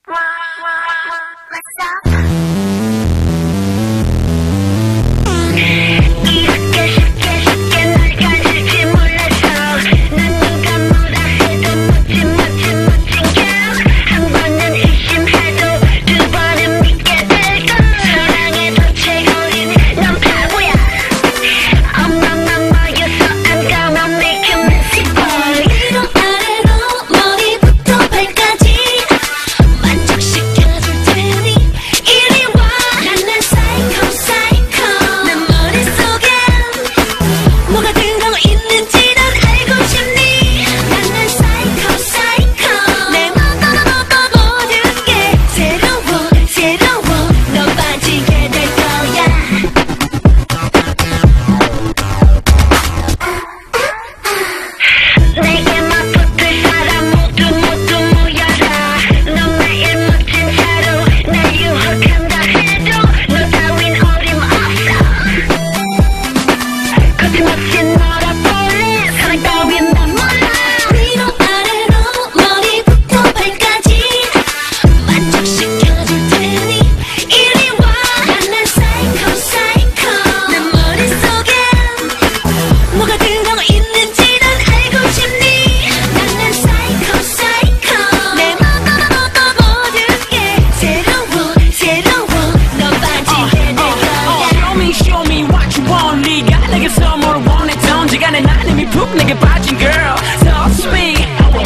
내게 빠진 girl, touch me.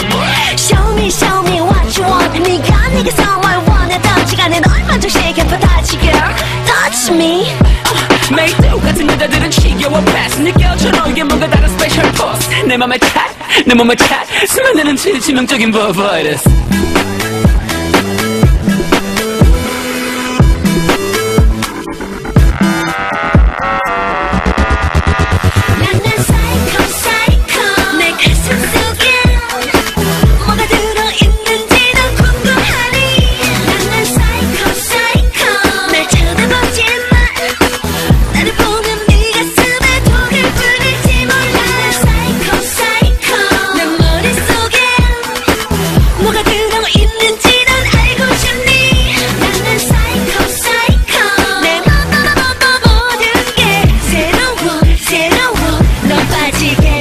Show me, show me what you want. 네가 내게서 뭘 원했던 시간에 널 만족시켜봐 다시 girl, touch me. 매일 똑같은 여자들은 지겨워 pass. 느껴져 너에게 뭔가 다른 special pose. 내 맘에 탓, 내 몸에 탓. 스며드는 치명적인 virus. 새로워, 넌 빠지게